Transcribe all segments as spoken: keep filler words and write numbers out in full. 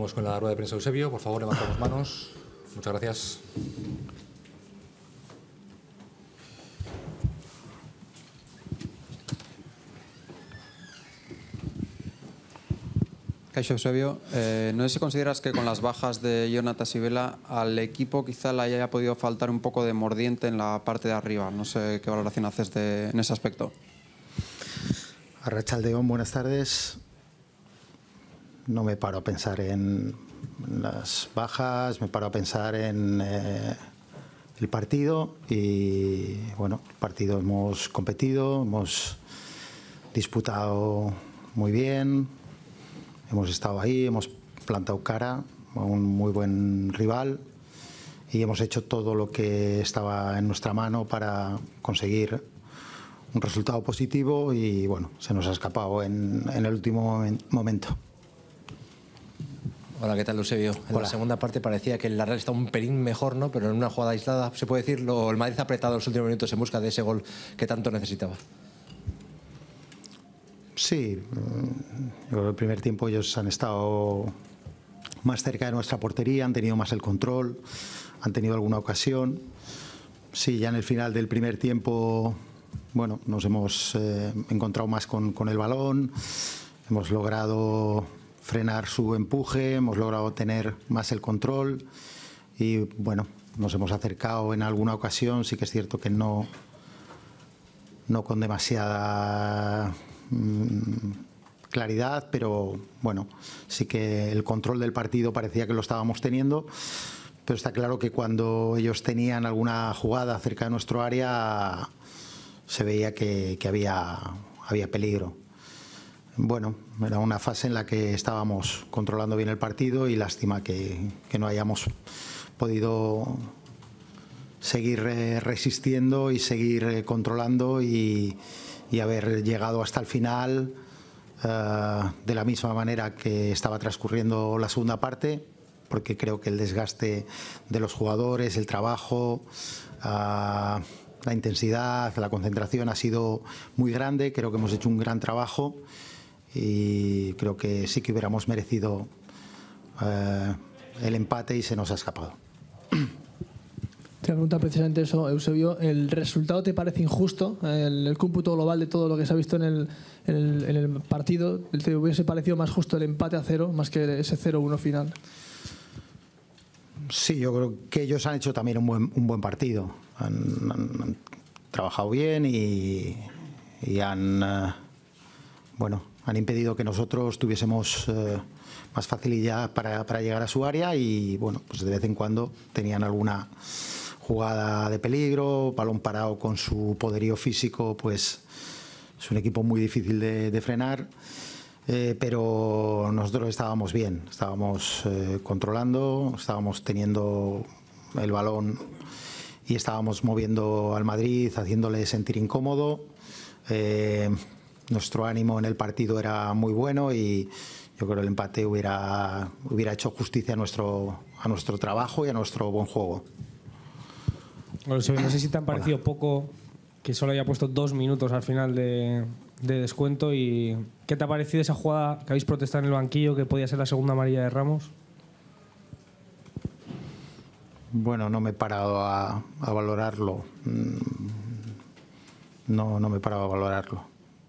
terminamos con la rueda de prensa. Eusebio, por favor, levantamos manos. Muchas gracias. Kaixo, Eusebio, eh, no sé si consideras que con las bajas de Jonatas y Vela al equipo quizá le haya podido faltar un poco de mordiente en la parte de arriba. No sé qué valoración haces de, en ese aspecto. Arratsaldeon, buenas tardes. No me paro a pensar en las bajas, me paro a pensar en eh, el partido y bueno, el partido hemos competido, hemos disputado muy bien. Hemos estado ahí, hemos plantado cara a un muy buen rival y hemos hecho todo lo que estaba en nuestra mano para conseguir un resultado positivo y bueno, se nos ha escapado en, en el último momento. Hola, ¿qué tal, Eusebio? En Hola. La segunda parte parecía que el Real está un pelín mejor, ¿no? Pero en una jugada aislada, se puede decir, el Madrid ha apretado los últimos minutos en busca de ese gol que tanto necesitaba. Sí, yo creo que el primer tiempo ellos han estado más cerca de nuestra portería, han tenido más el control, han tenido alguna ocasión. Sí, ya en el final del primer tiempo, bueno, nos hemos eh, encontrado más con, con el balón, hemos logrado frenar su empuje, hemos logrado tener más el control y bueno, nos hemos acercado en alguna ocasión, sí que es cierto que no, no con demasiada claridad, pero bueno, sí que el control del partido parecía que lo estábamos teniendo, pero está claro que cuando ellos tenían alguna jugada cerca de nuestro área se veía que, que había, había peligro. Bueno, era una fase en la que estábamos controlando bien el partido y lástima que, que no hayamos podido seguir eh, resistiendo y seguir eh, controlando y y haber llegado hasta el final uh, de la misma manera que estaba transcurriendo la segunda parte, porque creo que el desgaste de los jugadores, el trabajo, uh, la intensidad, la concentración ha sido muy grande. Creo que hemos hecho un gran trabajo y creo que sí que hubiéramos merecido uh, el empate y se nos ha escapado. Te voy a preguntar precisamente eso, Eusebio. ¿El resultado te parece injusto? El, el cómputo global de todo lo que se ha visto en el, en el, en el partido, ¿te hubiese parecido más justo el empate a cero más que ese cero uno final? Sí, yo creo que ellos han hecho también un buen, un buen partido. Han, han, han trabajado bien y, y han, uh, bueno, han impedido que nosotros tuviésemos uh, más facilidad para, para llegar a su área y bueno, pues de vez en cuando tenían alguna jugada de peligro, balón parado con su poderío físico, pues es un equipo muy difícil de, de frenar, eh, pero nosotros estábamos bien, estábamos eh, controlando, estábamos teniendo el balón y estábamos moviendo al Madrid, haciéndole sentir incómodo. Eh, nuestro ánimo en el partido era muy bueno y yo creo que el empate hubiera, hubiera hecho justicia a nuestro, a nuestro trabajo y a nuestro buen juego. No sé si te han parecido Hola. poco que solo haya puesto dos minutos al final de, de descuento y ¿qué te ha parecido esa jugada que habéis protestado en el banquillo que podía ser la segunda amarilla de Ramos? Bueno, no me he parado a, a valorarlo. No, no me he parado a valorarlo.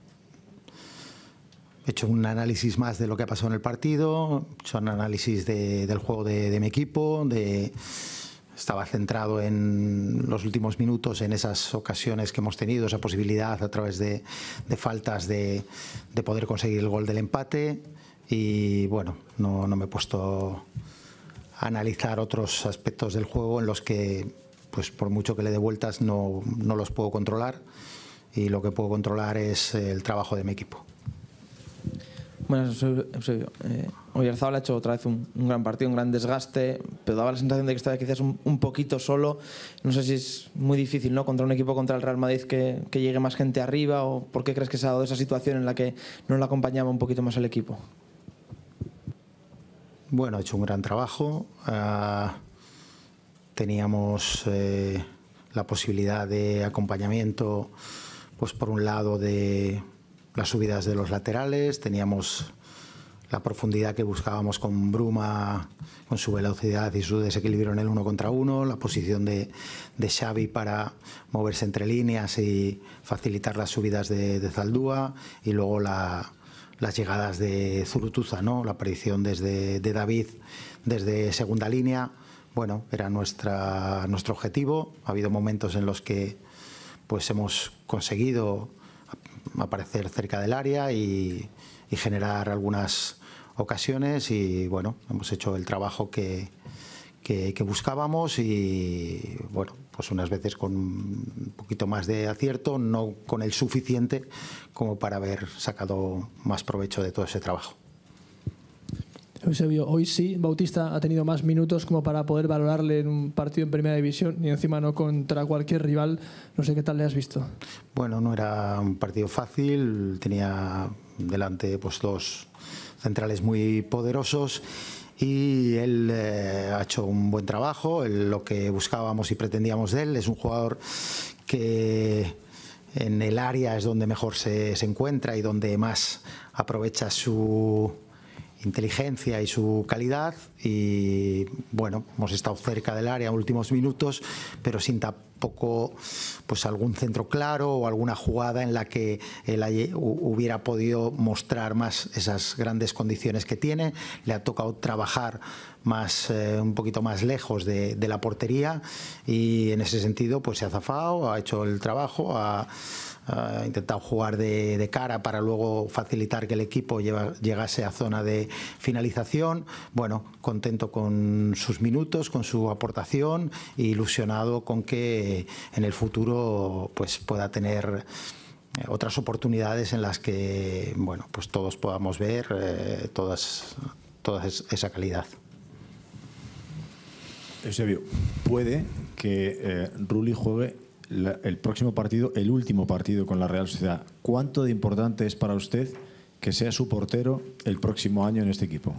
He hecho un análisis más de lo que ha pasado en el partido, he hecho un análisis de, del juego de, de mi equipo, de, estaba centrado en los últimos minutos, en esas ocasiones que hemos tenido, esa posibilidad a través de, de faltas de, de poder conseguir el gol del empate y bueno, no, no me he puesto a analizar otros aspectos del juego en los que, pues por mucho que le dé vueltas, no, no los puedo controlar y lo que puedo controlar es el trabajo de mi equipo. Bueno, Eusebio, eh, Oyarzabal ha hecho otra vez un, un gran partido, un gran desgaste, pero daba la sensación de que estaba quizás un, un poquito solo. No sé si es muy difícil, ¿no?, contra un equipo contra el Real Madrid que, que llegue más gente arriba, o por qué crees que se ha dado esa situación en la que no le acompañaba un poquito más el equipo. Bueno, ha hecho un gran trabajo. Uh, teníamos eh, la posibilidad de acompañamiento, pues por un lado de las subidas de los laterales, teníamos la profundidad que buscábamos con Bruma, con su velocidad y su desequilibrio en el uno contra uno, la posición de, de Xavi para moverse entre líneas y facilitar las subidas de, de Zaldúa, y luego la, las llegadas de Zurutuza, ¿no? La aparición desde, de David desde segunda línea. Bueno, era nuestra, nuestro objetivo. Ha habido momentos en los que pues hemos conseguido aparecer cerca del área y, y generar algunas ocasiones, y bueno, hemos hecho el trabajo que, que, que buscábamos, y bueno, pues unas veces con un poquito más de acierto, no con el suficiente como para haber sacado más provecho de todo ese trabajo. Eusebio, hoy sí, Bautista ha tenido más minutos como para poder valorarle en un partido en Primera División, y encima no contra cualquier rival. No sé qué tal le has visto. Bueno, no era un partido fácil, tenía delante pues dos centrales muy poderosos, y él eh, ha hecho un buen trabajo. Él, lo que buscábamos y pretendíamos de él, es un jugador que en el área es donde mejor se, se encuentra y donde más aprovecha su inteligencia y su calidad, y bueno, hemos estado cerca del área en últimos minutos, pero sin tampoco pues algún centro claro o alguna jugada en la que él hubiera podido mostrar más esas grandes condiciones que tiene. Le ha tocado trabajar más, eh, un poquito más lejos de, de la portería, y en ese sentido pues se ha zafado, ha hecho el trabajo, ha ha intentado jugar de, de cara para luego facilitar que el equipo lleva, llegase a zona de finalización. Bueno, contento con sus minutos, con su aportación, e ilusionado con que en el futuro pues pueda tener otras oportunidades en las que bueno, pues todos podamos ver eh, todas, toda esa calidad. Eusebio, puede que eh, Rulli juegue La, el próximo partido, el último partido con la Real Sociedad. ¿Cuánto de importante es para usted que sea su portero el próximo año en este equipo?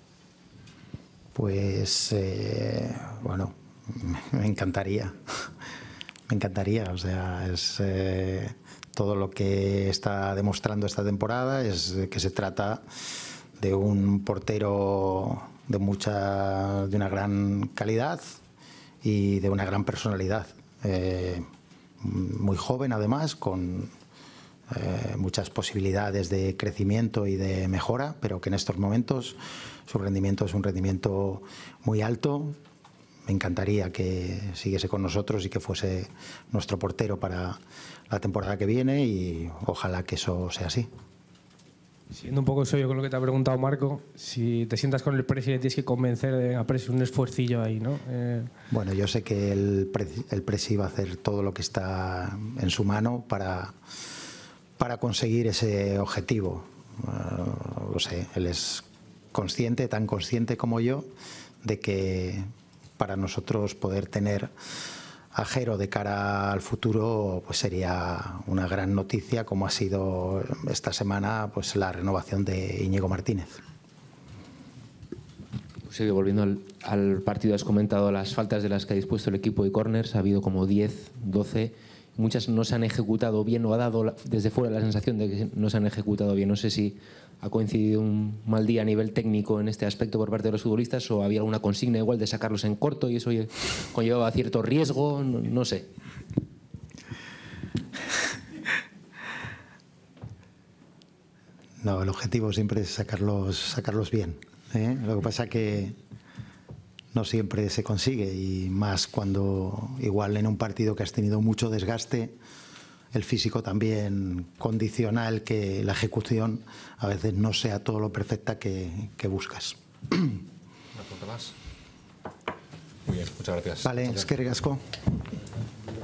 Pues, eh, bueno, me encantaría. Me encantaría. O sea, es eh, todo lo que está demostrando esta temporada, es que se trata de un portero de mucha, de una gran calidad y de una gran personalidad. Eh, muy joven además, con eh, muchas posibilidades de crecimiento y de mejora, pero que en estos momentos su rendimiento es un rendimiento muy alto. Me encantaría que siguiese con nosotros y que fuese nuestro portero para la temporada que viene, y ojalá que eso sea así. Siendo un poco serio con lo que te ha preguntado Marco, si te sientas con el Presi y le tienes que convencer de a Presi, un esfuercillo ahí, ¿no? Eh... Bueno, yo sé que el, el Presi va a hacer todo lo que está en su mano para, para conseguir ese objetivo. Uh, lo sé, él es consciente, tan consciente como yo, de que para nosotros poder tener a Jero de cara al futuro pues sería una gran noticia, como ha sido esta semana pues la renovación de Íñigo Martínez. Sí, volviendo al, al partido, has comentado las faltas de las que ha dispuesto el equipo de córners. Ha habido como diez, doce, muchas no se han ejecutado bien, o ha dado la, desde fuera la sensación de que no se han ejecutado bien. No sé si ha coincidido un mal día a nivel técnico en este aspecto por parte de los futbolistas, o había alguna consigna igual de sacarlos en corto y eso conllevaba cierto riesgo, no, no sé. No, el objetivo siempre es sacarlos, sacarlos bien, ¿eh? Lo que pasa es que no siempre se consigue, y más cuando igual en un partido que has tenido mucho desgaste, el físico también condiciona el que la ejecución a veces no sea todo lo perfecta que, que buscas. Una pregunta más. Muy bien, muchas gracias. Vale, es que ricasco.